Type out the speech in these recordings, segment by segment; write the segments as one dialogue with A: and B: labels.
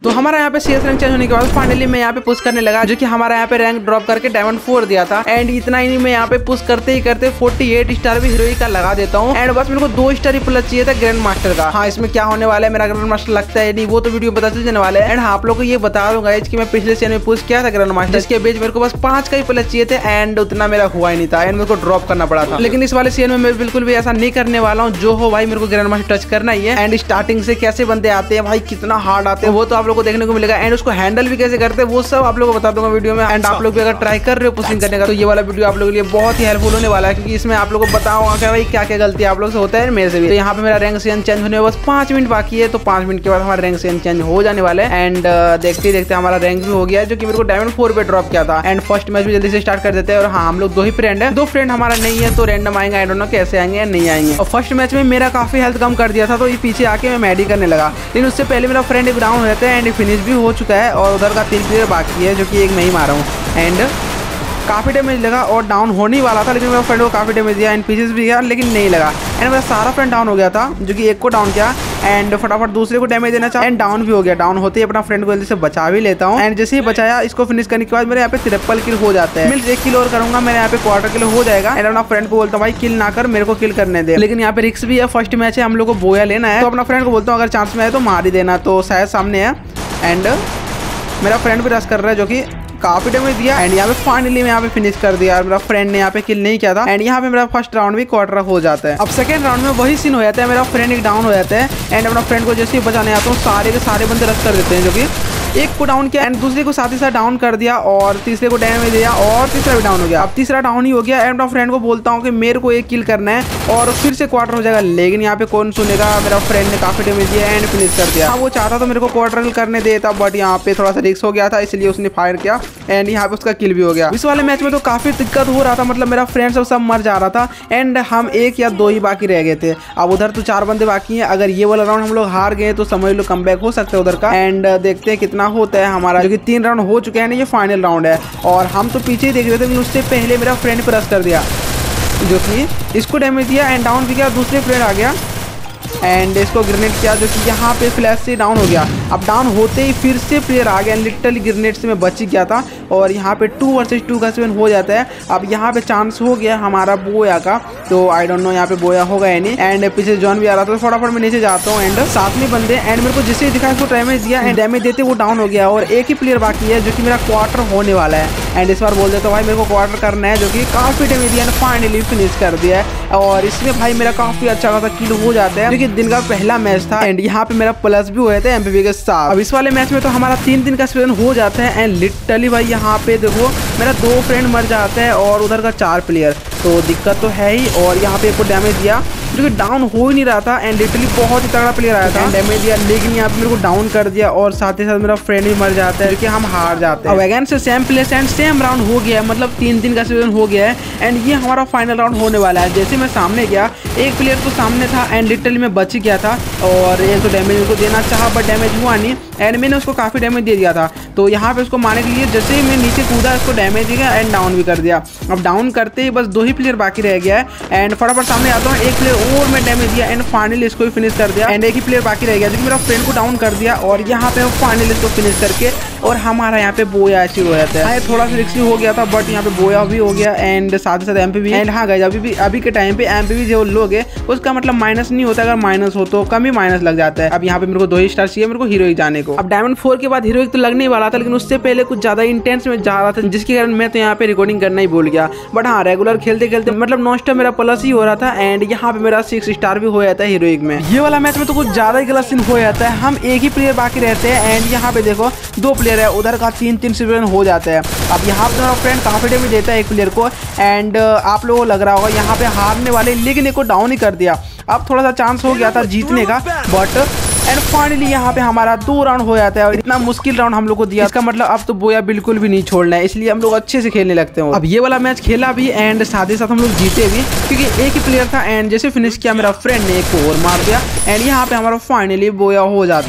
A: तो हमारा यहाँ पे CS रैंक चेंज होने के बाद फाइनली मैं यहाँ पे पुश करने लगा, जो कि हमारा यहाँ पे रैंक ड्रॉप करके डायमंड 4 दिया था। एंड इतना ही नहीं, मैं यहाँ पे पुश करते ही करते 48 स्टार भी हीरोइक का लगा देता हूँ। एंड बस मेरे को 2 स्टार ही प्लस चाहिए था ग्रैंड मास्टर का। हाँ, इसमें क्या होने वाला है, मेरा ग्रैंड मास्टर लगता है नहीं, वो तो वीडियो पता चल जाने वाला है। एंड हाँ, आप लोग को ये बता दूंगा कि मैं पिछले सीजन में पुश किया था ग्रैंड मास्टर, जिसके बीच मेरे को बस 5 का ही प्लस चाहिए थे एंड उतना मेरा हुआ ही नहीं था एंड मेरे को ड्रॉप करना पड़ा था। लेकिन इस वाले सीजन में मैं बिल्कुल भी ऐसा नहीं करने वाला हूँ। जो हो भाई, मेरे को ग्रैंड मास्टर टच करना ही है। एंड स्टार्टिंग से कैसे बंदे आते हैं भाई, कितना हार्ड आते हैं, वो तो आप लोग को देखने को मिलेगा। एंड उसको हैंडल भी कैसे करते हैं वो सब आप लोगों को बता दूंगा वीडियो में। एंड आप लोग भी अगर ट्राई कर रहे हो पुशिंग करने का तो ये वाला वीडियो आप लोगों के लिए बहुत ही हेल्पफुल होने वाला है, क्योंकि इसमें आप लोगों को बताऊंगा कि भाई क्या क्या गलती आप लोग से होता है मेरे से भी। तो यहाँ पे मेरा रैंक सीजन चेंज होने में बस 5 मिनट बाकी है, तो 5 मिनट के बाद हमारा रैंक सीजन चेंज हो जाने वाला है। एंड देखते देखते हमारा रैंक भी हो गया है, जो कि मेरे को डायमंड 4 पे ड्रॉप किया था। एंड फर्स्ट मैच भी जल्दी से स्टार्ट कर देते हैं। और हाँ, हम लोग 2 ही फ्रेंड है, 2 फ्रेंड हमारा नहीं है, तो रैंडम आएंगे, आई डोंट नो कैसे आएंगे या नहीं आएंगे। और फर्स्ट मैच में मेरा काफी हेल्थ कम कर दिया था, तो ये पीछे आके मैं मैडी करने लगा। लेकिन उससे पहले मेरा फ्रेंड एक डाउन रहता है एंड फिनिश भी हो चुका है, और उधर का 3 प्लेयर बाकी है, जो कि एक मैं ही मारा हूँ। एंड काफ़ी डैमेज लगा और डाउन होने वाला था, लेकिन मेरा फ्रेंड को काफ़ी डैमेज दिया एंड पीछे भी गया, लेकिन नहीं लगा। एंड मेरा सारा फ्रेंड डाउन हो गया था, जो कि एक को डाउन किया एंड फटाफट दूसरे को डैमेज देना चाहा एंड डाउन भी हो गया। डाउन होते ही अपना फ्रेंड को जल्दी से बचा भी लेता हूँ। एंड जैसे ही बचाया, इसको फिनिश करने के बाद मेरे यहाँ पे 3 किल हो जाता है। मैं 1 किल और करूंगा, मेरे यहाँ पे क्वार्टर किल हो जाएगा। एंड अपना फ्रेंड को बोलता हूँ भाई किल ना कर, मेरे को किल करने दे। लेकिन यहाँ पे रिक्स भी है, फर्स्ट मैच है, हम लोग को बोया लेना है। तो अपना फ्रेंड को बोलता हूँ अगर चांस में है तो मार ही देना। तो शायद सामने है एंड मेरा फ्रेंड भी रश कर रहा है, जो कि काफी डैमेज दिया। एंड यहाँ पे फाइनली मैं यहाँ पे फिनिश कर दिया। मेरा फ्रेंड ने यहाँ पे किल नहीं किया था। एंड यहाँ पे मेरा फर्स्ट राउंड भी क्वार्टर हो जाता है। अब सेकंड राउंड में वही सीन हो जाता है, मेरा फ्रेंड एक डाउन हो जाता है एंड अपना फ्रेंड को जैसे ही बचाने आता हूँ, सारे के सारे बंदे रश कर देते हैं, जो कि एक को डाउन किया एंड दूसरे को साथ ही साथ डाउन कर दिया और तीसरे को डैमेज दिया और तीसरा भी डाउन हो गया। अब तीसरा डाउन ही हो गया। एंड अपना फ्रेंड को बोलता हूँ कि मेरे को 1 किल करना है और फिर से क्वार्टर हो जाएगा, लेकिन यहाँ पे कौन सुनेगा। मेरा फ्रेंड ने काफी डैमेज दिया एंड फिनिश कर दिया। हाँ, वो चाहता तो मेरे को क्वार्टर करने देता, बट यहाँ पे थोड़ा सा रिस्क हो गया था, इसलिए उसने फायर किया एंड यहाँ पे उसका किल भी हो गया। इस वाले मैच में तो काफी दिक्कत हो रहा था, मतलब मेरा फ्रेंड सब मर जा रहा था एंड हम 1 या 2 ही बाकी रह गए थे। अब उधर तो 4 बंदे बाकी हैं। अगर ये वाला राउंड हम लोग हार गए तो समझ लो कमबैक हो सकता है उधर का। एंड देखते हैं कितना होता है हमारा, जो कि 3 राउंड हो चुके हैं ना, ये फाइनल राउंड है। और हम तो पीछे ही देख रहे थे, लेकिन उससे पहले मेरा फ्रेंड पे रश कर दिया, जो कि इसको डैमेज दिया एंड डाउन भी किया। दूसरे फ्रेंड आ गया एंड इसको ग्रेनेड किया, जो कि यहाँ पे फ्लैश से डाउन हो गया। अब डाउन होते ही फिर से प्लेयर आ गया, लिटरली ग्रेनेड से मैं बच गया था और यहाँ पे 2 वर्सेस 2 का सीजन हो जाता है। अब यहाँ पे चांस हो गया हमारा बोया का, तो आई डोंट नो यहाँ पे बोया होगा या नहीं। एंड पीछे जॉन भी आ रहा था, तो फटाफट मैं नीचे जाता हूँ एंड साथ में बंदे एंड मेरे को जिससे दिखा इसको डैमेज दिया एंड डैमेज देते वो डाउन हो गया। और एक ही प्लेयर बाकी है, जो कि मेरा क्वार्टर होने वाला है। एंड इस बार बोल देता हूँ भाई मेरे को क्वार्टर करना है, जो कि काफी डैमेज दिया एंड फाइनली फिनिश कर दिया है। और इसमें भाई मेरा काफी अच्छा खासा किल हो जाता है, जो कि दिन का पहला मैच था एंड यहाँ पे मेरा प्लस भी हुए थे एमपीवी के साथ। अब इस वाले मैच में तो हमारा 3 दिन का सीजन हो जाता है एंड लिटरली भाई यहाँ पे देखो मेरा 2 फ्रेंड मर जाते हैं और उधर का 4 प्लेयर, तो दिक्कत तो है ही। और यहाँ पे एक को डैमेज दिया, जो कि डाउन हो ही नहीं रहा था एंड लिटरली बहुत ही तगड़ा प्लेयर आया था, डैमेज दिया, लेकिन यहाँ पे मेरे को डाउन कर दिया और साथ ही साथ मेरा फ्रेंड भी मर जाता है, क्योंकि हम हार जाते हैं। अब अगेन से same place and same round हो गया है, मतलब 3 दिन का सीजन हो गया है एंड ये हमारा फाइनल राउंड होने वाला है। जैसे मैं सामने गया, एक प्लेयर तो सामने था एंड लिटरली मैं बच गया था और एक तो डैमेज उसको देना चाहा बट डैमेज हुआ नहीं एंड मैंने उसको काफी डैमेज दे दिया था। तो यहाँ पे उसको मारने के लिए जैसे ही मैं नीचे कूदा, उसको डैमेज दिया एंड डाउन भी कर दिया। अब डाउन करते ही बस 2 ही प्लेयर बाकी रह गया है एंड फटाफट सामने आता हूँ, एक प्लेयर और मैं डैमेज दिया एंड फाइनली इसको भी फिनिश कर दिया। एंड एक ही प्लेयर बाकी रह गया, जो कि मेरा फ्रेंड को डाउन कर दिया और यहाँ पे फाइनली इसको फिनिश करके और हमारा यहाँ पे बोया अचीव हो जाता है। थोड़ा सा रिस्की हो गया था बट यहाँ पे बोया भी हो गया एंड साथ ही साथ एमपीवी। एंड हाँ गाइस, अभी के टाइम पे एमपीवी जो लोगे उसका मतलब माइनस नहीं होता, अगर माइनस हो तो कम ही माइनस लग जाता है। अब यहाँ पे मेरे को 2 ही स्टार चाहिए मेरे को हीरोइक जाने को। अब डायमंड 4 के बाद हीरोइक तो लगने ही वाला था, लेकिन उससे पहले कुछ ज्यादा इंटेंस में जा रहा था, जिसके कारण मैं तो यहाँ पे रिकॉर्डिंग करना ही भूल गया। बट हाँ, रेगुलर खेलते खेलते मतलब नॉन स्टॉप मेरा प्लस ही हो रहा था एंड यहाँ पे मेरा 6 स्टार भी हो जाता है हीरोइक में। ये वाला मैच में तो कुछ ज्यादा ही गलत सीन हो जाता है, हम एक ही प्लेयर बाकी रहते हैं एंड यहाँ पे देखो 2 प्लेयर है, उधर का 3-3 सीजन हो जाता है। अब यहाँ पे मेरा फ्रेंड काफी डैमेज देता है एक प्लेयर को एंड आप लोगों को लग रहा होगा यहाँ पे हारने वाले, लेकिन एक को डाउन ही कर दिया। अब थोड़ा सा चांस हो गया था जीतने का बट एंड फाइनली यहाँ पे हमारा 2 राउंड हो जाता है और इतना मुश्किल राउंड हम लोग को दिया, इसका मतलब अब तो बोया बिल्कुल भी नहीं छोड़ना है, इसलिए हम लोग अच्छे से खेलने लगते हैं। अब ये वाला मैच खेला भी एंड साथ ही साथ हम लोग जीते भी, क्योंकि एक ही प्लेयर था एंड जैसे फिनिश किया मेरा फ्रेंड ने एक को और मार दिया एंड यहाँ पे हमारा फाइनली बोया हो जाता है।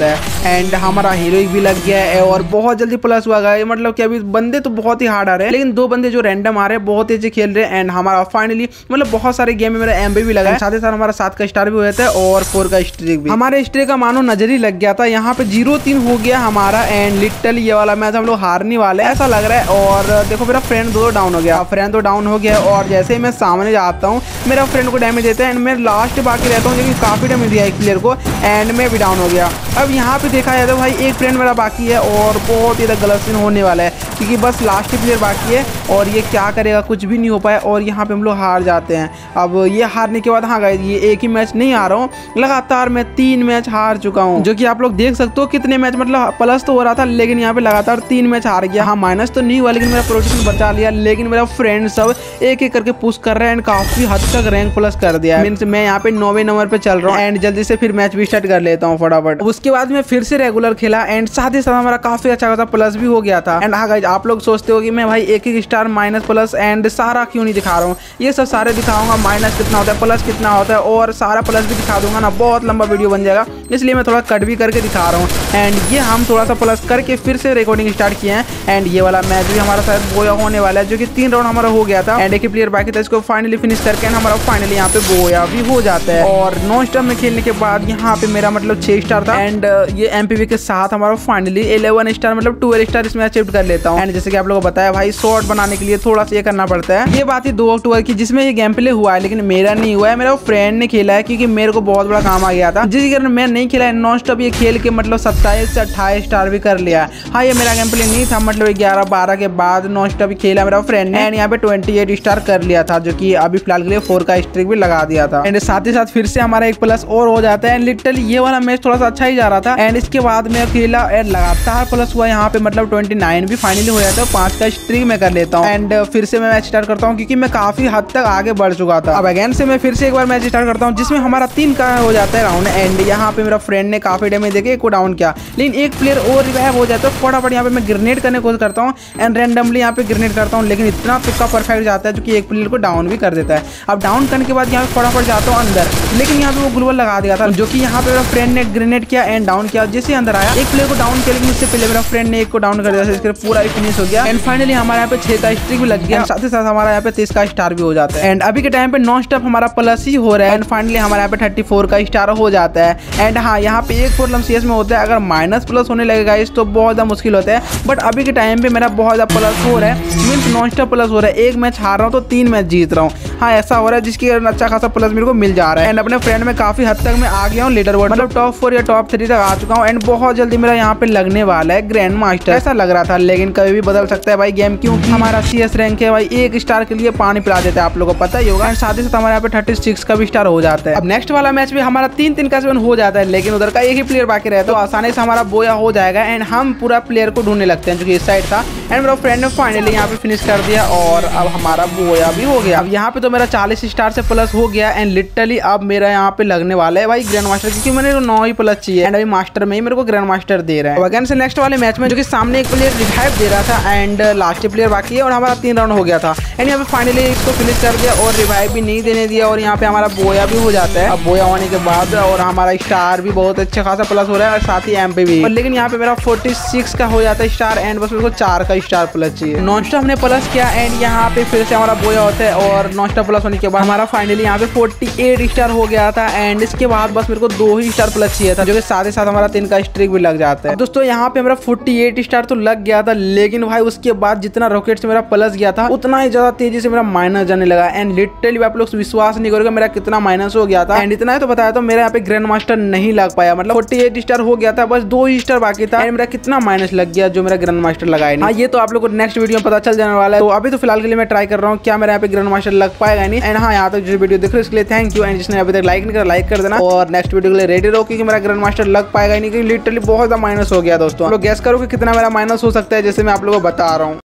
A: एंड हमारा हीरोइक भी लग गया है और बहुत जल्दी प्लस हुआ गया। मतलब कि अभी बंदे तो बहुत ही हार्ड आ रहे हैं, लेकिन 2 बंदे जो रैंडम आ रहे हैं बहुत तेजी खेल रहे हैं। एंड हमारा फाइनली मतलब बहुत सारे गेम में मेरा एमबी भी लगा है, साथ ही साथ हमारा 7 का स्टार भी हुआ था और 4 का स्ट्रीक भी। हमारे स्ट्रीक का मानो नजर ही लग गया था। यहाँ पे 0-3 हो गया हमारा एंड लिटरली ये वाला मैच हम लोग हारने वाले ऐसा लग रहा है। और देखो मेरा फ्रेंड दो डाउन हो गया, फ्रेंड तो डाउन हो गया और जैसे ही मैं सामने जाता हूँ मेरा फ्रेंड को डैमेज देता है एंड मैं लास्ट बाकी रहता हूँ, लेकिन काफी डैमेज दिया एक प्लेयर को एंड मैं भी डाउन हो गया। अब यहाँ पे देखा जाए तो भाई एक फ्रेंड मेरा बाकी है और बहुत ही गलत सीन होने वाला है, क्योंकि बस लास्ट प्लेयर बाकी है और ये क्या करेगा, कुछ भी नहीं हो पाया और यहाँ पे हम लोग हार जाते हैं। अब ये हारने के बाद हाँ गाइस, ये एक ही मैच नहीं हारा हूँ, लगातार मैं 3 मैच हार चुका हूँ, जो कि आप लोग देख सकते हो कितने मैच मतलब प्लस तो हो रहा था, लेकिन यहाँ पे लगातार 3 मैच हार गया। हाँ माइनस तो नहीं हुआ, लेकिन मेरा प्रोटेक्शन बचा लिया। लेकिन मेरा फ्रेंड सब एक एक करके पुश कर रहे हैं एंड काफी हद तक रैंक प्लस कर दिया है। मींस मैं यहाँ पे 9वें नंबर पे चल रहा हूँ एंड जल्दी से फिर मैच भी स्टार्ट कर लेता हूँ फटाफट। उसके बाद मैं फिर से रेगुलर खेला एंड साथ ही साथ हमारा काफी अच्छा खासा प्लस भी हो गया था। एंड हाँ गाइस, आप लोग सोचते हो कि मैं भाई एक स्टार माइनस प्लस एंड सारा क्यों नहीं दिखा रहा हूँ, ये सब सारे दिखाऊंगा, माइनस कितना होता है प्लस कितना होता है और सारा प्लस भी दिखा दूंगा ना, बहुत लंबा वीडियो बन जाएगा, इसलिए मैं थोड़ा कट भी करके दिखा रहा हूँ। एंड ये हम थोड़ा सा प्लस करके फिर से रिकॉर्डिंग स्टार्ट किए हैं एंड ये वाला मैच भी हमारा शायद बोया होने वाला है, जो कि 3 राउंड हमारा हो गया था एंड एक ही प्लेयर बाकी था, इसको फाइनली फिनिश करके हमारा फाइनली यहाँ पे बोया भी हो जाता है। और नॉन स्टॉप में खेलने के बाद यहाँ पे मेरा मतलब 6 स्टार था एंड ये एमपीवी के साथ हमारा फाइनली 11 स्टार मतलब 12 स्टार इसमें अचीव कर लेता हूँ। एंड जैसे कि आप लोगों को बताया भाई, शॉर्ट बनाने के लिए थोड़ा सा ये करना पड़ता है। ये बात ही 2 अक्टूबर की जिसमें ये गेम प्ले हुआ है, लेकिन मेरा नहीं हुआ है, मेरा फ्रेंड ने खेला है, क्योंकि मेरे को बहुत बड़ा काम आ गया था, जिसके कारण मैं नहीं खेला है। नॉन स्टॉप ये खेल के मतलब 27 से 28 स्टार भी कर लिया। हाँ ये मेरा गेम प्ले नहीं था, मतलब 11-12 के बाद नॉन स्टॉप खेला मेरा फ्रेंड ने एंड यहाँ पे 28 स्टार कर लिया था, जो कि अभी फिलहाल के लिए 4 का स्ट्रीक भी लगा दिया था। एंड साथ ही साथ फिर से हमारा एक प्लस और हो जाता है एंड लिटरली ये वाला मैच थोड़ा सा अच्छा ही जा रहा था एंड इसके बाद मैं खेला एंड लगातार प्लस हुआ यहाँ पे, मतलब 29 भी फाइनली हो जाता है, 5 का स्ट्रीक में कर लेता हूँ एंड फिर से मैं मैच स्टार्ट करता हूँ, क्योंकि मैं काफी हद तक आगे बढ़ चुका था। अब अगेन से मैं फिर से एक बार मैच स्टार्ट करता हूँ, जिसमें हमारा 3 का हो जाता है राउंड एंड यहाँ पे मेरा फ्रेंड ने काफी डैमेज देके एक को डाउन किया, लेकिन एक प्लेयर और रिवाइव हो जाता है। फटाफट यहाँ पे मैं ग्रेनेड करने की कोशिश करता हूँ एंड रैंडमली यहाँ पे ग्रेनेड करता हूँ, लेकिन इतना तुक्का परफेक्ट जाता है जो कि एक प्लेयर को डाउन भी कर देता है। अब डाउन करने के बाद यहाँ पे फटाफट जाता हूँ अंदर, लेकिन यहाँ पे वो ग्लूवल लगा दिया था, जो कि यहाँ पे मेरा फ्रेंड ने ग्रेनेड किया एंड डाउन किया। जैसे अंदर आया एक प्लेयर को डाउन किया, लेकिन उससे पहले मेरा फ्रेंड ने एक को डाउन कर दिया, इसके पूरा फिनिश हो गया एंड फाइनली हमारे यहाँ पे 6 का स्ट्रीक भी लग गया, साथ ही साथ हमारा यहाँ पे 30 का स्टार भी हो जाता है। एंड अभी के टाइम पे नॉन स्टॉप हमारा प्लस ही हो रहा है एंड फाइनली हमारे यहाँ पे 34 का स्टार हो जाता है। एंड हाँ यहाँ पे एक प्रॉब्लम सीएस में होता है, अगर माइनस प्लस होने लगेगा इस तो बहुत ज्यादा मुश्किल होता है, बट अभी के टाइम पे मेरा बहुत ज्यादा प्लस हो रहा है, मीन्स नॉन स्टॉप प्लस हो रहा है। एक मैच हार रहा हूँ तो 3 मैच जीत रहा हूँ। हाँ ऐसा हो रहा है, जिसकी अच्छा खासा प्लस मेरे को मिल जा रहा है एंड अपने फ्रेंड में काफी हद तक मैं आ गया हूँ लीडर बोर्ड, मतलब टॉप 4 या टॉप 3 तक आ चुका हूँ एंड बहुत जल्दी मेरा यहाँ पे लगने वाला है ग्रैंड मास्टर। ऐसा लग रहा था, लेकिन कभी भी बदल सकता है भाई गेम, क्योंकि हमारा CS रैंक है भाई, 1 स्टार के लिए पानी पिला देता है, आप लोगों को पता ही होगा। एंड साथ ही साथ हमारे यहाँ पे 36 का भी स्टार हो जाता है। अब नेक्स्ट वाला मैच भी हमारा 3-3 का हो जाता है, लेकिन उधर का एक ही प्लेयर बाकी रहता है, तो आसानी से हमारा बोया हो जाएगा एंड हम पूरा प्लेयर को ढूंढने लगते हैं, जो कि इस साइड था। एंड मेरा फ्रेंड ने फाइनली यहाँ पे फिनिश कर दिया और अब हमारा बोया भी हो गया। अब यहाँ पे तो मेरा 40 स्टार से प्लस हो गया एंड लिटरली अब मेरा यहाँ पे लगने वाला है भाई ग्रैंड मास्टर, क्योंकि मैंने 9 ही प्लस चाहिए एंड अभी मास्टर में ही मेरे को ग्रैंड मास्टर दे रहा है। अगेन से नेक्स्ट वाले मैच में जो कि सामने एक प्लेयर रिवाइव दे रहा था एंड लास्ट प्लेयर बाकी है और हमारा 3 राउंड हो गया था एंड यहाँ पे फाइनली इसको फिनिश कर दिया और रिवाइव भी नहीं देने दिया और यहाँ पे हमारा बोया भी हो जाता है। अब बोया होने के बाद और हमारा स्टार भी बहुत अच्छा खासा प्लस हो रहा है और साथ ही एमपी भी, लेकिन यहाँ पे मेरा 46 का हो जाता है स्टार एंड बस मेरे को 4 का स्टार प्लस चाहिए। नॉन स्टॉप हमने प्लस किया एंड यहाँ पे फिर से हमारा बोया होता है और नॉन स्टॉप प्लस होने के बाद हमारा फाइनली यहाँ पे 48 स्टार हो गया था एंड इसके बाद बस मेरे को 2 ही स्टार प्लस चाहिए था, जो कि साथ ही साथ हमारा 3 का स्ट्रीक भी लग जाता है। दोस्तों यहाँ पे मेरा 48 स्टार तो लग गया था, लेकिन भाई उसके बाद जितना रॉकेट से मेरा प्लस गया था उतना ही ज्यादा तेजी से मेरा माइनस जाने लगा एंड लिटरली आप लोग विश्वास नहीं करोगे मेरा कितना माइनस हो गया था। एंड इतना ही तो बताया तो मेरा यहाँ पे ग्रैंड मास्टर नहीं लग पाया, मतलब 48 स्टार हो गया था, बस 2 ही स्टार बाकी था एंड मेरा कितना माइनस लग गया जो मेरा ग्रैंड मास्टर लगाया। हाँ ये तो आप लोग को नेक्स्ट वीडियो में पता चल जाने वाला है, तो अभी तो फिलहाल के लिए मैं ट्राई कर रहा हूँ क्या मेरा यहाँ पे ग्रैंड मास्टर लग पाएगा नहीं। एंड हाँ यहाँ तक जो वीडियो देख रहे हो इसके लिए थैंक यू एंड जिसने अभी तक लाइक नहीं करा लाइक कर देना और नेक्स्ट वीडियो के लिए रेडी रहो, क्योंकि मेरा ग्रैंड मास्टर लग पाएगा नहीं, क्योंकि लिटरली बहुत ज्यादा माइनस हो गया। दोस्तों लोग गैस करो कि कितना मेरा माइनस हो सकता है, जैसे मैं आप लोगों को बता रहा हूँ।